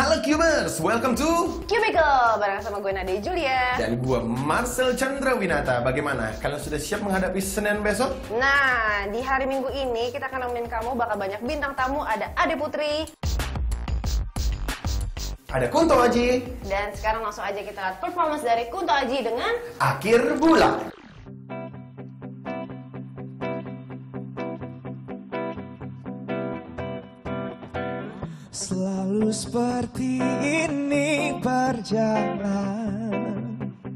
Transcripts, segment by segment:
Halo Cubers, welcome to Cubicle bareng sama gue Nade Julia dan gue Marcel Chandrawinata. Bagaimana? Kalian sudah siap menghadapi Senin besok? Nah, di hari Minggu ini kita akan nemenin kamu bakal banyak bintang tamu. Ada Ade Putri, ada Kunto Aji, dan sekarang langsung aja kita lihat performance dari Kunto Aji dengan Akhir Bulan. Selalu seperti ini berjalan,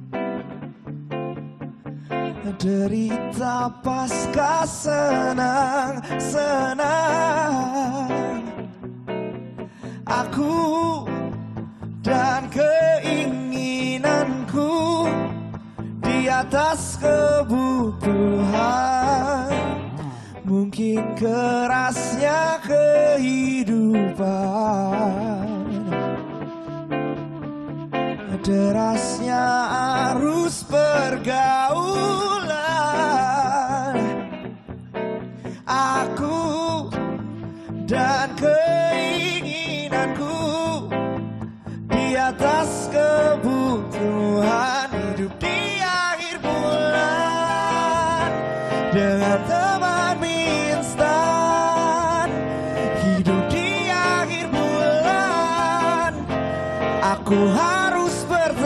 derita pasca senang-senang. Aku dan keinginanku di atas kebutuhan. Mungkin kerasnya kehidupan, derasnya arus pergaulan. Aku dan keinginanku di atas kebutuhan, hidup di akhir bulan dengan teman mie instan. Hidup di akhir bulan, aku harus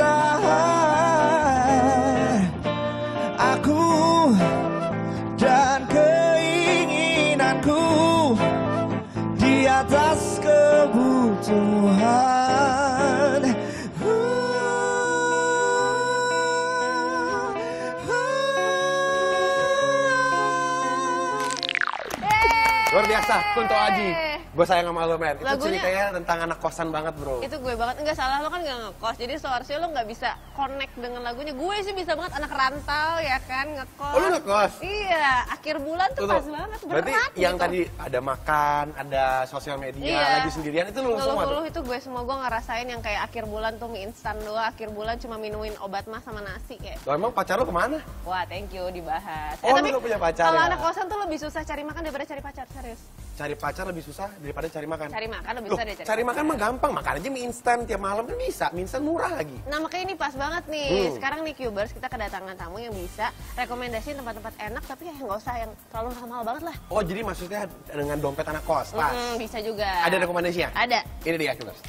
bertahan. Aku dan keinginanku di atas kebutuhan. Luar biasa, Kunto Aji. Gue sayang sama lo, men. Itu Lagunya- ceritanya tentang anak kosan banget, bro. itu gue banget. Enggak salah, lo kan nggak ngekos, jadi seharusnya lo nggak bisa connect dengan lagunya. Gue sih bisa banget, anak rantau ya kan, ngekos. Oh, lo ngekos? Iya, akhir bulan tuh pas banget. Berarti berat yang gitu. tadi ada makan, ada sosial media, Iya. lagi sendirian, itu lo semua tuh? Ngeluh-ngeluh itu gue semua. Gue ngerasain yang kayak akhir bulan tuh mie instan doang, akhir bulan cuma minumin obat mah sama nasi kayak. Lo emang pacar lo kemana? Wah, thank you dibahas. Oh, lu nggak punya pacar kalau ya? anak kosan tuh lebih susah cari makan daripada cari pacar, serius. Cari pacar lebih susah daripada cari makan. Cari makan lebih Loh, susah deh cari makan mah gampang, makan aja mie instan tiap malam kan bisa. Mie instan murah lagi. Nah, makanya ini pas banget nih. Sekarang nih Cubers, kita kedatangan tamu yang bisa rekomendasiin tempat-tempat enak, tapi ya nggak usah yang terlalu mahal banget lah. Oh, jadi maksudnya dengan dompet anak kos, pas. Bisa juga. Ada rekomendasinya? Ada. Ini dia, Cubers.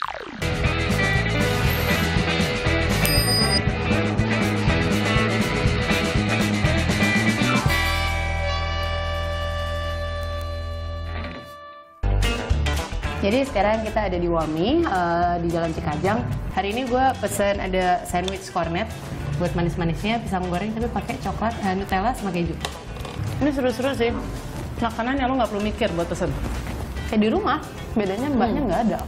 Jadi sekarang kita ada di Wami, di Jalan Cikajang. Hari ini gue pesen ada sandwich cornet buat manis-manisnya, pisang goreng tapi pakai coklat, Nutella sama keju. Ini seru-seru sih. Makanan yang lo nggak perlu mikir buat pesen. Kayak di rumah, bedanya mbaknya nggak ada.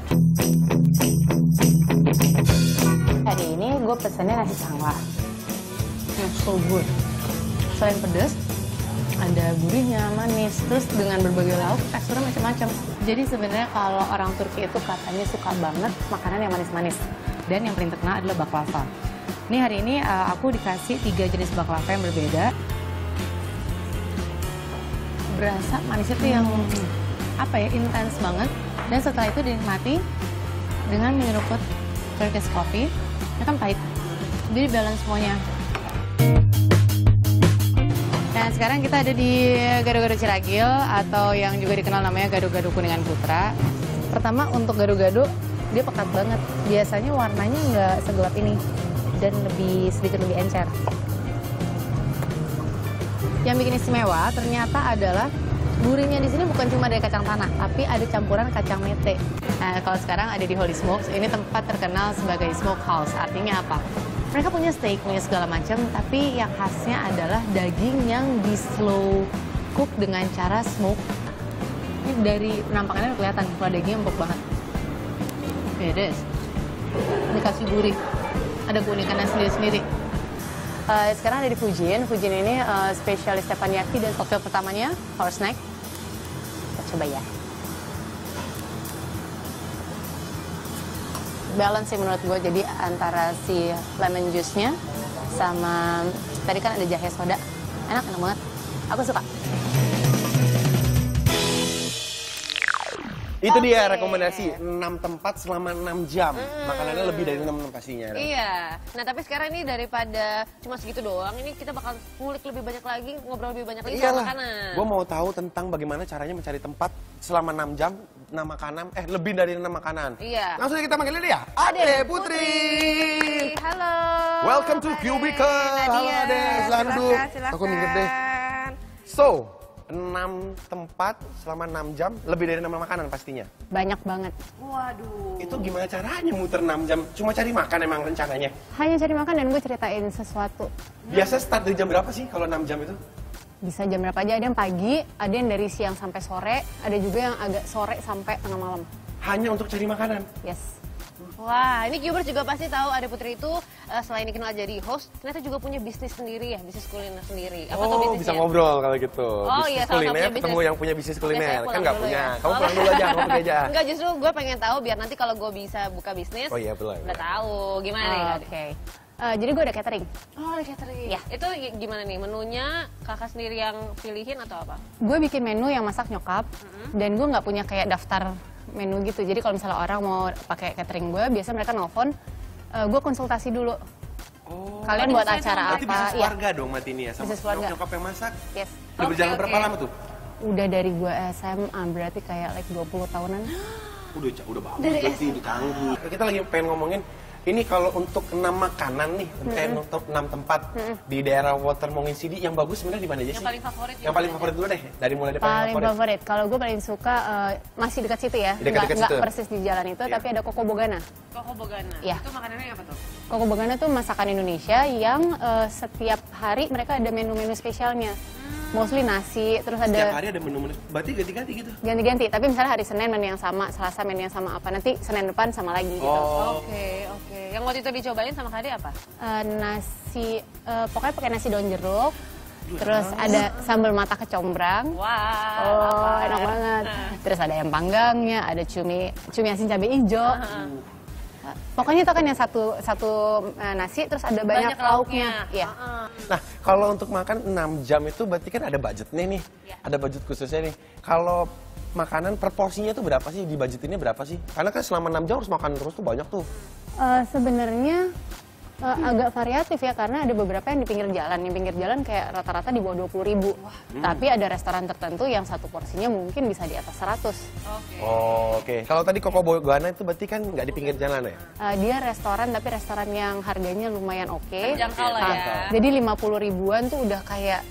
Hari ini gue pesennya nasi sangla. So good. Selain pedas, ada gurihnya, manis, terus dengan berbagai lauk, teksturnya macam-macam. Jadi sebenarnya kalau orang Turki itu katanya suka banget makanan yang manis-manis. Dan yang paling terkenal adalah baklava. Ini hari ini aku dikasih 3 jenis baklava yang berbeda. Berasa manisnya tuh yang apa ya, intens banget. Dan setelah itu dinikmati dengan menyeruput Turkish coffee. Ini kan pahit. Jadi balance semuanya. Nah, sekarang kita ada di Gado-Gado Ciragil atau yang juga dikenal namanya Gado-Gado Kuningan Putra. Pertama, untuk gado-gado, dia pekat banget. Biasanya warnanya nggak segelap ini dan sedikit lebih encer. Yang bikin istimewa ternyata adalah gurihnya di sini bukan cuma dari kacang tanah, tapi ada campuran kacang mete. Nah, kalau sekarang ada di Holy Smokes, ini tempat terkenal sebagai smoke house. Artinya apa? Mereka punya steak, punya segala macam, tapi yang khasnya adalah daging yang di slow cook dengan cara smoke. Ini dari penampakannya kelihatan kalau dagingnya empuk banget. Pedes. Dikasih gurih. Ada keunikannya sendiri-sendiri. Sekarang ada di Fujin. Fujin ini spesialis teppanyaki dan cocktail pertamanya horse neck. Kita coba ya. Balance sih menurut gue, jadi antara si lemon juice-nya sama tadi kan ada jahe soda, enak banget, aku suka. Itu dia Oke. rekomendasi 6 tempat selama 6 jam. Makanannya lebih dari 6 pastinya. Iya. Nah, tapi sekarang ini daripada cuma segitu doang, ini kita bakal ngulik lebih banyak lagi, ngobrol lebih banyak lagi soal Iyalah, makanan. gue mau tahu tentang bagaimana caranya mencari tempat selama 6 jam, 6 makanan, lebih dari 6 makanan. Iya. Langsung aja kita panggil dia, Ade Putri. Halo. Welcome to Ade. Cubicle. Halo Nadia. Ade, silahkan duduk. Aku minggir deh. So, 6 tempat selama 6 jam, lebih dari 6 makanan pastinya. Banyak banget. Waduh. Itu gimana caranya muter 6 jam? Cuma cari makan emang rencananya? Hanya cari makan dan gue ceritain sesuatu. Biasa start dari jam berapa sih kalau 6 jam itu? Bisa jam berapa aja, ada yang pagi, ada yang dari siang sampai sore, ada juga yang agak sore sampai tengah malam. Hanya untuk cari makanan? Yes. Wah, ini Cubers juga pasti tahu Ade Putri itu selain dikenal jadi host, ternyata juga punya bisnis sendiri ya, bisnis kuliner sendiri. Apa tuh Oh, bisnisnya? bisa ngobrol kalau gitu. Oh, bisnis iya, sama-sama kuliner punya ketemu bisnis. yang punya bisnis Oke, kuliner. saya Kan pulang nggak dulu punya. ya. Kamu pulang dulu aja, kamu pergi aja. Enggak, justru gue pengen tahu biar nanti kalau gue bisa buka bisnis, Oh iya, betul. udah tahu gimana nih. Ade? Oke. Jadi gue ada catering. Oh, ada catering. Iya. Itu gimana nih? Menunya kakak sendiri yang pilihin atau apa? Gue bikin menu yang masak nyokap, dan gue nggak punya kayak daftar menu gitu. Jadi kalau misalnya orang mau pakai catering gue, biasa mereka nelfon, gue konsultasi dulu. Oh, Kalian buat berarti acara berarti apa? bisnis Iya. keluarga dong mati ini ya? Sama Bisnis keluarga. nyokap yang masak? Yes. Udah berjalan Oke, berapa oke. lama tuh? Udah dari gue SMA, berarti kayak 20 tahunan. Udah bagus berarti, udah canggih. Kita lagi pengen ngomongin, ini kalau untuk 6 makanan nih, untuk 6 tempat di daerah Watermongin City, yang bagus sebenarnya di mana aja sih? Yang paling favorit Yang paling favorit dulu deh, dari mulai dari Paling favorit. Kalau gue paling suka masih dekat situ ya. Dekat-dekat Nggak situ. persis di jalan itu, Iya. tapi ada Koko Bogana. Koko Bogana. Iya. Itu makanannya apa tuh? Koko Bogana tuh masakan Indonesia yang setiap hari mereka ada menu-menu spesialnya. Mostly nasi, terus Setiap ada hari ada menu-menu, berarti ganti-ganti gitu? ganti-ganti. Tapi misalnya hari Senin menu yang sama, Selasa menu yang sama apa, nanti Senin depan sama lagi gitu. Oh, Oke. Yang waktu itu dicobain sama Kak Ade apa? Nasi, pokoknya pakai nasi daun jeruk, terus ada sambal mata kecombrang. Wah. Oh, enak banget. Terus ada ayam panggangnya, ada cumi asin cabai hijau. Pokoknya itu kan yang satu nasi, terus ada banyak lauknya. Iya. Nah, kalau untuk makan 6 jam itu berarti kan ada budgetnya nih. Iya. Ada budget khususnya nih. Kalau makanan proporsinya tuh berapa sih? Di budgetinnya berapa sih? Karena kan selama 6 jam harus makan terus tuh banyak tuh. Sebenarnya agak variatif ya, karena ada beberapa yang di pinggir jalan. Yang pinggir jalan kayak rata-rata di bawah 20.000. Tapi ada restoran tertentu yang satu porsinya mungkin bisa di atas 100. Oke. Oh, oke. Kalau tadi Koko Bogana itu berarti kan nggak di pinggir jalan ya? Dia restoran, tapi restoran yang harganya lumayan oke. Terjangkau lah ya. Jadi 50 ribuan tuh udah kayak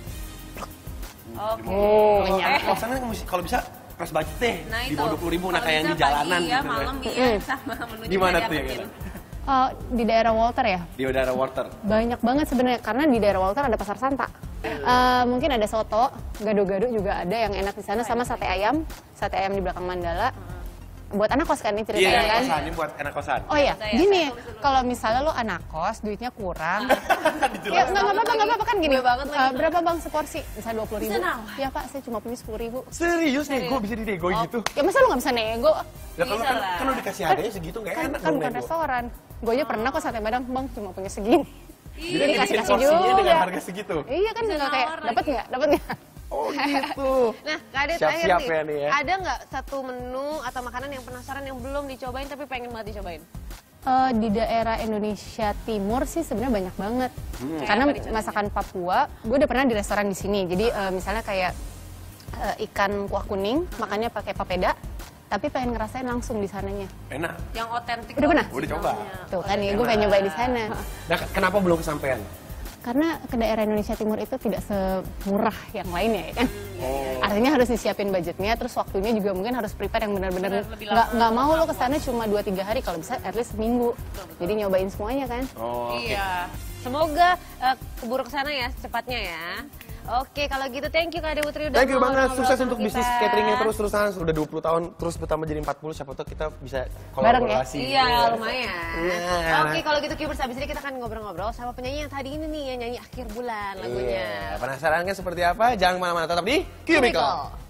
Oke. kenyang. Kosannya kalau bisa pas budget deh. Nah, Di itu. bawah 20.000, nah Kalau kayak yang bisa di jalanan pagi ya, gitu. malam iya, sama menunya Gimana kayak tuh yang apa, enak? Di daerah Walter ya, Di udara water. banyak banget sebenarnya, karena di daerah Walter ada pasar Santa. Mungkin ada soto, gado-gado juga ada yang enak di sana, sama sate ayam di belakang Mandala. Buat anak kos kan ini ceritanya Iya, kan? kosan. Ini buat anak kosan. Oh iya, Saya gini, tulis dulu. kalau misalnya lo anak kos, duitnya kurang, ya nggak apa-apa kan gini. Gue banget lagi. Berapa bang seporsi? Misalnya 20.000. Bisa nawar. Ya pak, saya cuma punya 10.000. Serius nego bisa dinegoin gitu? Ya masa lo nggak bisa nego? Ya kalau Bisa kan, lah. kan udah dikasih harganya segitu nggak Kan, enak kan dong bukan nego. restoran. Gue aja pernah kok sate Padang, bang cuma punya segini. Jadi Jadi dibikin kasih-kasih porsinya juga. dengan harga segitu. Iya kan Bisa juga kayak nawar dapat lagi. nggak? Dapat nggak? Oh gitu. Nah, Kak Ade terakhir Siap-siap nih, ya nih ya. ada nggak satu menu atau makanan yang penasaran yang belum dicobain tapi pengen banget dicobain? Di daerah Indonesia Timur sih sebenarnya banyak banget. Karena Kayak apa nih masakan Papua, gue udah pernah di restoran di sini. Jadi misalnya kayak ikan kuah kuning, makannya pakai papeda, tapi pengen ngerasain langsung di sananya. Enak. Yang otentik. Udah pernah? Udah coba. Tuh kan ya, gue pengen nyobain di sana. Nah, kenapa belum kesampaian? Karena ke daerah Indonesia Timur itu tidak semurah yang lainnya ya kan. Oh. Artinya harus disiapin budgetnya, terus waktunya juga mungkin harus prepare yang benar-benar Lebih nggak mau lo kesana cuma 2-3 hari, kalau bisa at least seminggu. Jadi nyobain semuanya kan. Oh, oke. Iya. Semoga keburu kesana ya secepatnya ya. Oke, kalau gitu thank you Kak Ade Putri udah Thank you mau banget, ngobrol sukses sama untuk kita. bisnis cateringnya terus-terusan. Sudah 20 tahun, terus bertambah jadi 40, siapa tahu kita bisa Bareng ya? kolaborasi. Iya, lumayan. Nah. Oke, kalau gitu Cubers, abis ini kita akan ngobrol-ngobrol sama penyanyi yang tadi ini nih, yang nyanyi akhir bulan lagunya. Iya. Penasaran kan seperti apa? Jangan kemana-mana, tetap di Cubicle.